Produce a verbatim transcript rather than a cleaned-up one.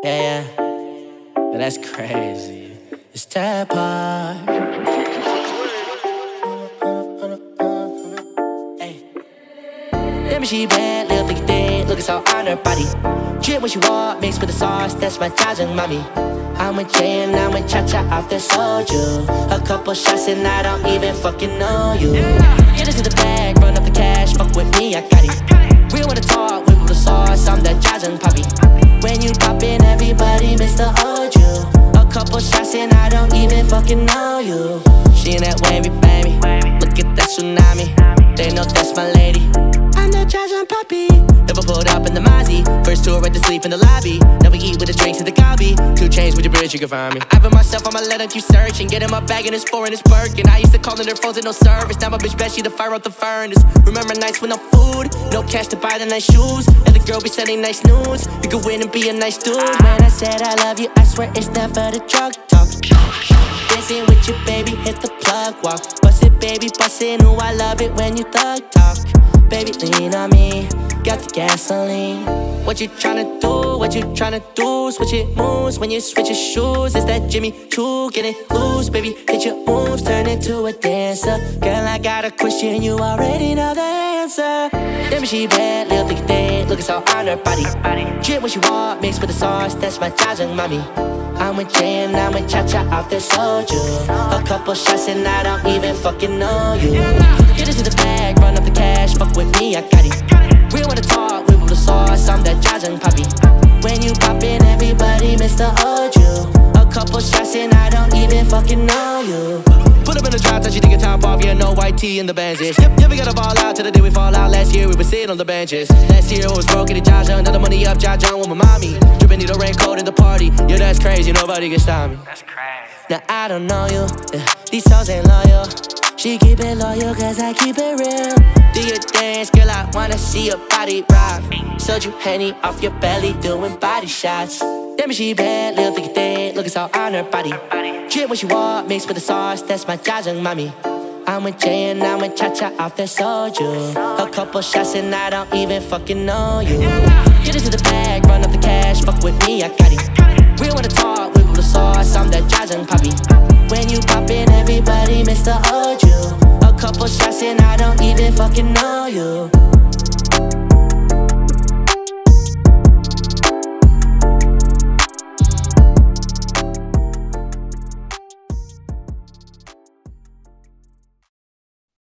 Yeah, yeah, that's crazy. It's that part. Hey. Damn, she bad, little thick dead, looking so on her body. Drip when she walk, mixed with the sauce, that's my jajang mommy. I'm with Jay and I'm with Cha-Cha off the soju. A couple shots and I don't even fucking know you. Get into the bag, run up the cash, fuck with me, I got it. We wanna talk, whip with the sauce, I'm that jajang poppy. When you pop in, everybody Mister Oju. A couple shots and I don't even fucking know you. She in that wavy, baby, look at that tsunami. They know that's my lady. I'm that jajang poppy. Never pulled up in the Mozzie. First tour right to sleep in the lobby. Never eat with the drinks in the cobby. Two chains with your bridge, you can find me. I put myself, I'ma let them keep searching. Get in my bag and it's foreign, it's working. I used to call in their phones and no service. Now my bitch bet she the fire out the furnace. Remember nights with no food, no cash to buy the nice shoes, and the girl be sending nice nudes. You could win and be a nice dude. When I said I love you, I swear it's never the drug talk. Dancing with you, baby, hit the plug walk. Bust it, baby, bust it. Ooh, I love it when you thug talk. Baby, lean on me, got the gasoline. What you tryna do, what you tryna do? Switch it moves when you switch your shoes. It's that Jimmy Choo, get it loose. Baby, hit your moves, turn into a dancer. Girl, I got a question, you already know the answer. Damn, she bad, little thick dead, looking so on her body. Drip when she walk, mixed with the sauce, that's my jajang mommy. I'm with Jay and I'm with Cha-Cha off the soju. A couple shots and I don't even fucking know you. Get into the bag, run up the cash, fuck with me, I got it. We wanna talk, whip with the sauce, I'm that jajang poppy. When you pop in, everybody Mister Oju. A couple shots and I don't even fucking know you. Put up in the drop, touch you take your top off, yeah, no white tee in the Benzies. Yep, yeah, we gotta ball out till the day we fall out. Last year we were sitting on the benches. Last year I was broke at the Jajang, now the money up, Jajang with my mommy. Drippin' need a raincoat in the party, yeah, that's crazy, nobody can stop me. That's crazy. Now I don't know you, yeah, these hoes ain't loyal. She keep it loyal cause I keep it real. Do your dance, girl, I wanna see your body rock. Sold you Henny off your belly, doing body shots. Damn, she bad, little thick dead, looking so on her body. Drip when she walk, mixed with the sauce, that's my jajang mommy. I'm with Jay and I'm with Cha-Cha off that soju. A couple shots and I don't even fucking know you. Get into the bag, run up the cash, fuck with me, I got it. We wanna talk, whip with the sauce, I'm that jajang poppy. When you pop in, everybody Mister Oju. A couple shots and I don't even fucking know you.